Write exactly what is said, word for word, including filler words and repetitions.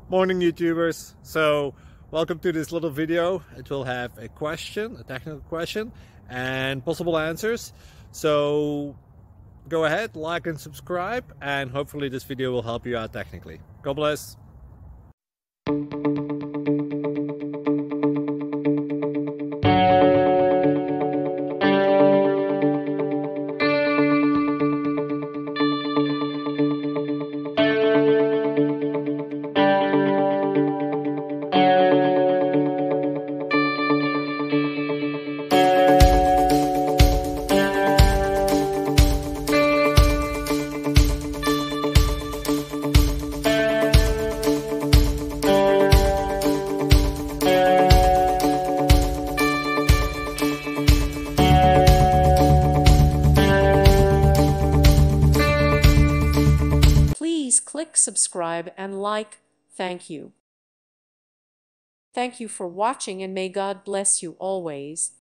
Morning YouTubers. So welcome to this little video. It will have a question, a technical question, and possible answers. So go ahead, like and subscribe, and hopefully this video will help you out technically. God bless. Please click subscribe and like. Thank you. Thank you for watching, and may God bless you always.